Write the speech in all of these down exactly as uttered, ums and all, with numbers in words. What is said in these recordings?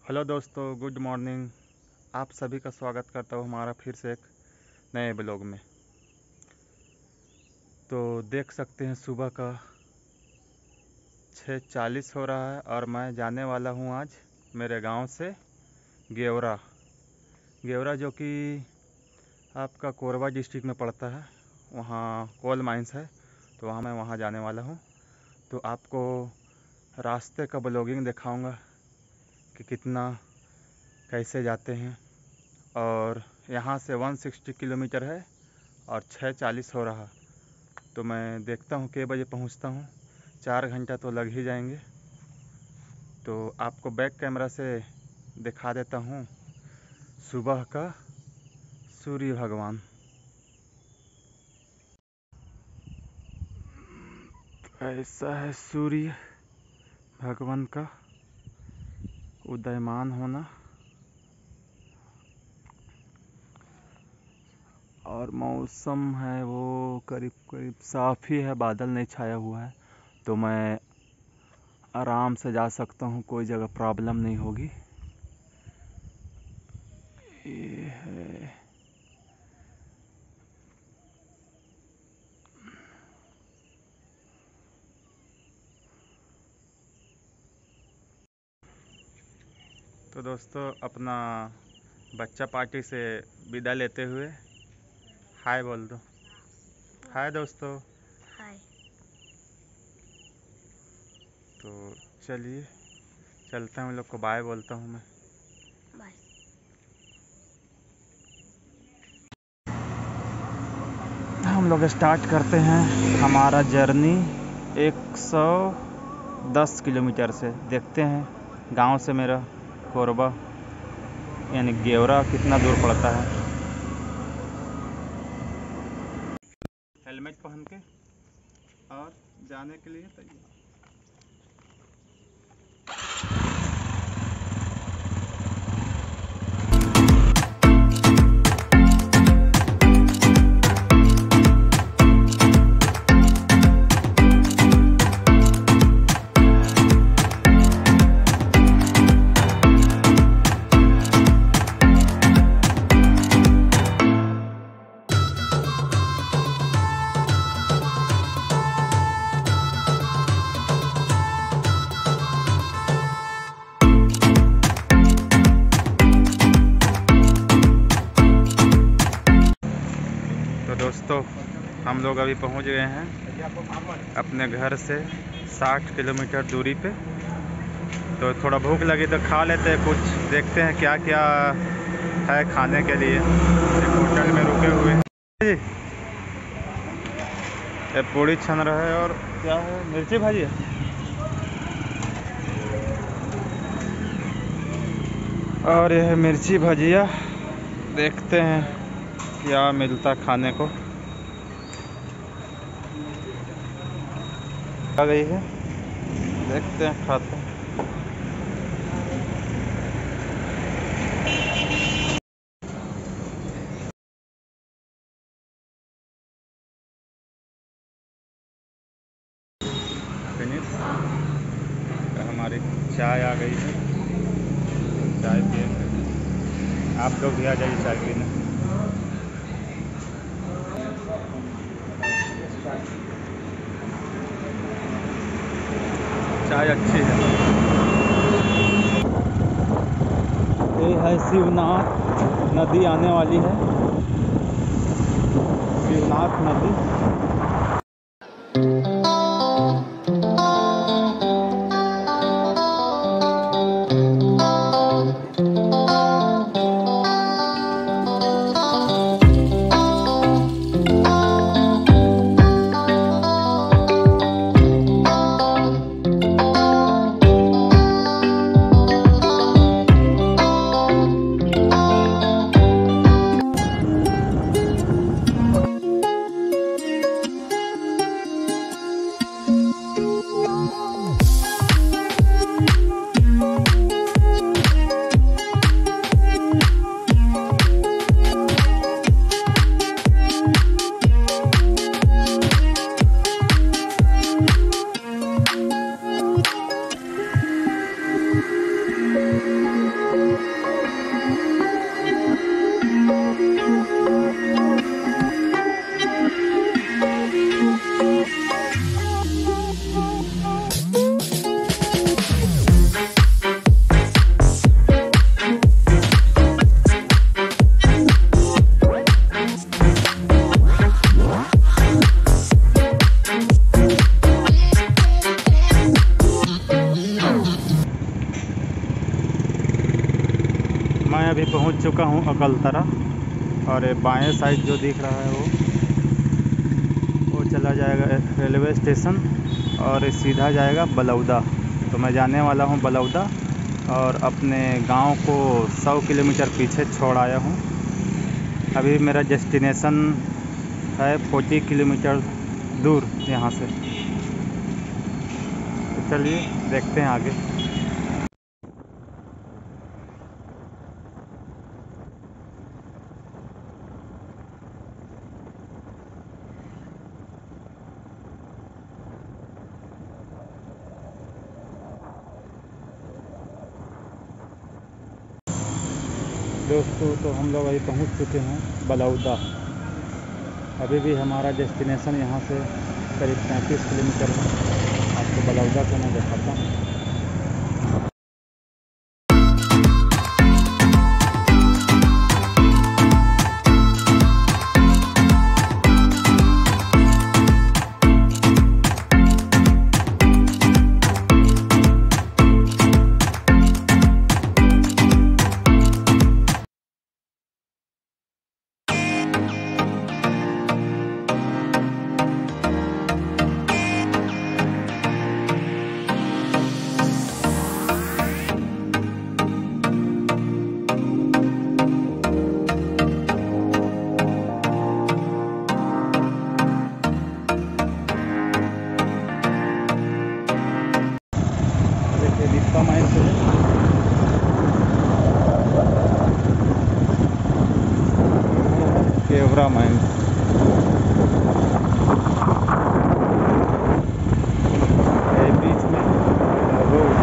Hello दोस्तों, good morning. आप सभी का स्वागत करता हूँ हमारा फिर से एक नए ब्लॉग में। तो देख सकते हैं सुबह का छः चालीस हो रहा है और मैं जाने वाला हूँ आज मेरे गांव से गेवरा गेवरा जो कि आपका कोरबा डिस्ट्रिक्ट में पड़ता है। वहाँ कोल माइंस है, तो वहाँ मैं वहाँ जाने वाला हूँ। तो आपको रास्ते का ब्लॉगिंग दिखाऊंगा कि कितना कैसे जाते हैं। और यहाँ से एक सौ साठ किलोमीटर है और छः चालीस हो रहा। तो मैं देखता हूँ कितने बजे पहुँचता हूँ। चार घंटा तो लग ही जाएंगे। तो आपको बैक कैमरा से दिखा देता हूँ सुबह का सूर्य भगवान। ऐसा है सूर्य भगवान का उदयमान होना। और मौसम है वो करीब करीब साफ़ ही है, बादल नहीं छाया हुआ है। तो मैं आराम से जा सकता हूँ, कोई जगह प्रॉब्लम नहीं होगी। ये है तो दोस्तों, अपना बच्चा पार्टी से विदा लेते हुए हाय बोल दो। हाय दोस्तों। हाय। तो चलिए चलते हैं, हम लोग को बाय बोलता हूँ मैं। बाय। हम लोग स्टार्ट करते हैं हमारा जर्नी एक सौ दस किलोमीटर से। देखते हैं गांव से मेरा कोरबा यानी गेवरा कितना दूर पड़ता है। हेलमेट पहन के और जाने के लिए तैयार। तो दोस्तों, हम लोग अभी पहुंच गए हैं अपने घर से साठ किलोमीटर दूरी पे। तो थोड़ा भूख लगी तो खा लेते हैं कुछ, देखते हैं क्या क्या है खाने के लिए। एक होटल में रुके हुए हैं। ये पूड़ी छन रहा है और क्या है, मिर्ची भाजी है। और यह मिर्ची भजिया, देखते हैं क्या मिलता खाने को। आ गई है, देखते हैं खाते हैं। फिनिश। हमारी चाय आ गई है, चाय पिए। आप लोग भी आ जाइए चाय पीने। चाय अच्छी है। ये है शिवनाथ नदी आने वाली है, शिवनाथ नदी। मैं अभी पहुंच चुका हूं अकलतरा और ये बाएं साइड जो दिख रहा है वो वो चला जाएगा रेलवे स्टेशन और सीधा जाएगा बलौदा। तो मैं जाने वाला हूं बलौदा और अपने गांव को सौ किलोमीटर पीछे छोड़ आया हूं। अभी मेरा डेस्टिनेशन है चालीस किलोमीटर दूर यहां से। तो चलिए देखते हैं आगे। दोस्तों तो हम लोग अभी पहुंच चुके हैं बलौदा। अभी भी हमारा डेस्टिनेशन यहां से करीब पैंतीस किलोमीटर है। आपको बलौदा को मैं दिखाता हूं। माइन से केवरा माइन बीच में रोड।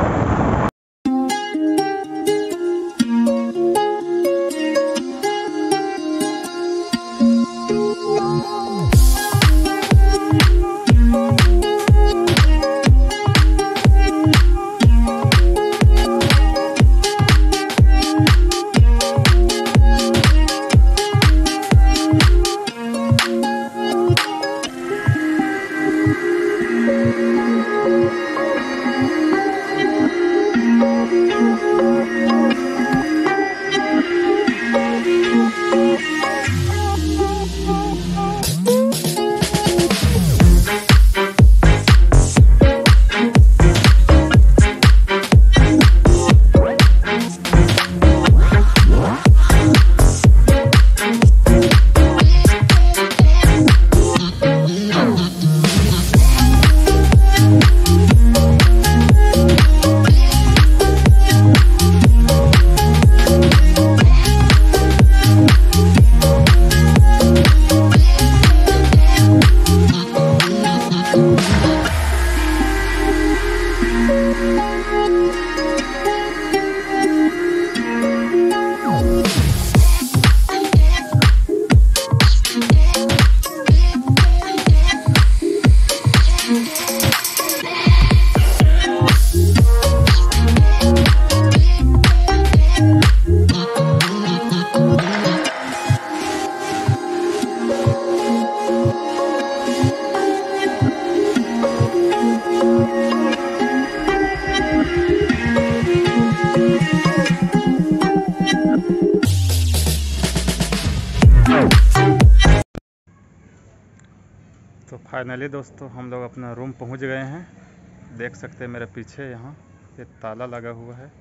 तो फाइनली दोस्तों हम लोग अपना रूम पहुंच गए हैं। देख सकते हैं मेरे पीछे यहाँ ये ताला लगा हुआ है,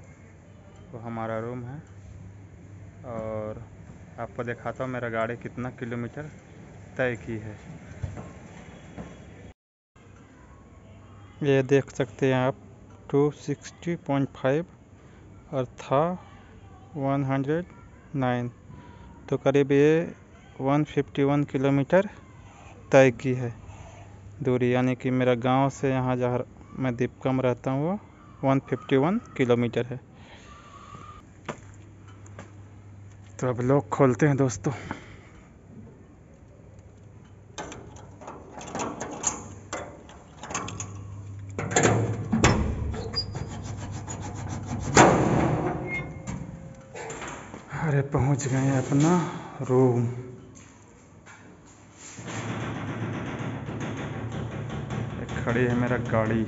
वो हमारा रूम है। और आपको दिखाता हूँ मेरा गाड़ी कितना किलोमीटर तय की है। ये देख सकते हैं आप दो सौ साठ पॉइंट पाँच और था एक सौ नौ, तो करीब ये एक सौ इक्यावन किलोमीटर तय की है दूरी। यानी कि मेरा गांव से यहाँ जहाँ मैं दीपका में रहता हूँ वो एक सौ इक्यावन किलोमीटर है। तो अब लोग खोलते हैं दोस्तों। अरे पहुंच गए अपना रूम। खड़ी है मेरा गाड़ी।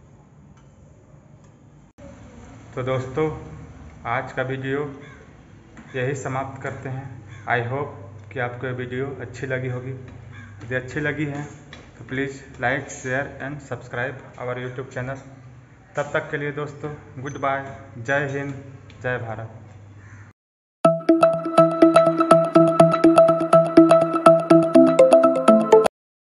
तो दोस्तों आज का वीडियो यही समाप्त करते हैं। आई होप कि आपको ये वीडियो अच्छी लगी होगी। यदि अच्छी लगी है तो please like share and subscribe our YouTube channel. तब तक के लिए दोस्तों गुड बाय, जय हिंद, जय भारत।